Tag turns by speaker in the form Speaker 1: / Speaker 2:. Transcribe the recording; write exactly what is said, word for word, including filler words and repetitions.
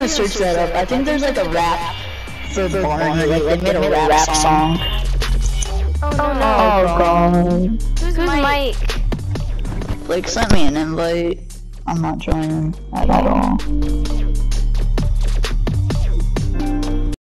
Speaker 1: search that up. I think there's like a rap for Barney. Like they made a rap song.
Speaker 2: Oh no.
Speaker 1: Oh god.
Speaker 2: Who's, Who's Mike?
Speaker 1: Blake sent me an invite. I'm not joining at all.